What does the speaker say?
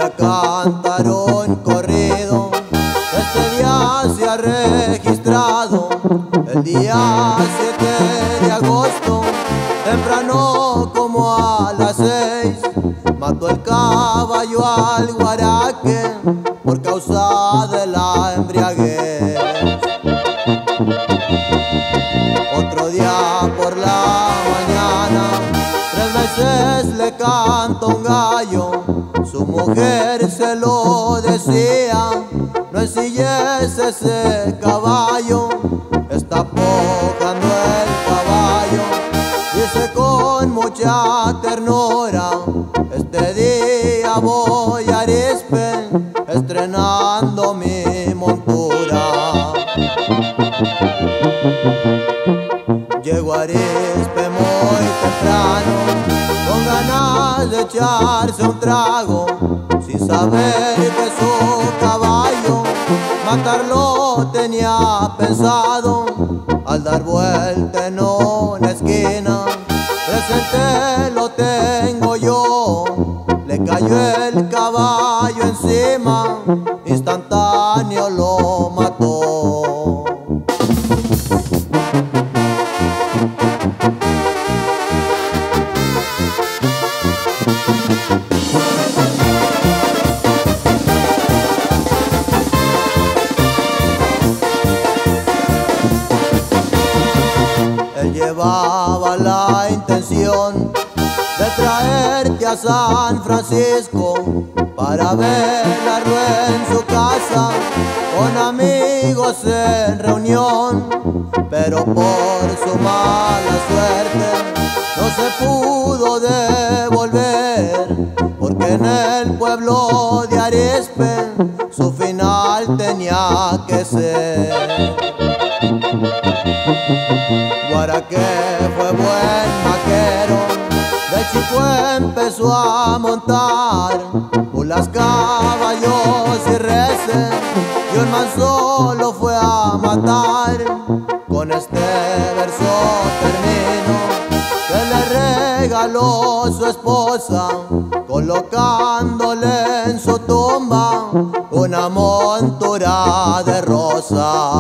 a cantar un corrido que este día se ha registrado el día 7 de agosto, temprano como a las 6, mató el caballo al guaraque por causa de la embriaguez. Otro día por la mañana 3 veces le canta un gallo, su mujer se lo decía: no ensilles ese caballo, está pojando el caballo. Dice con mucha ternura: este día voy a Arizpe estrenando mi montura. Llego a Arizpe muy temprano, con ganas de echarse un trago, sin saber que su caballo matarlo tenía pensado. Al dar vuelta en una esquina, presente lo tengo yo, le cayó el caballo encima, instantáneo lo mató. Él llevaba la intención de traerte a San Francisco para velarlo en su casa, con amigos en reunión, pero por su mala suerte no se pudo devolver, porque en el pueblo de Arizpe su final tenía que ser. Guaraque fue buen vaquero, de chico empezó a montar mulas, caballos y reses, y un manso lo fue a matar. Con este verso termino, que le regaló su esposa, colocándole en su tumba una montura de rosa.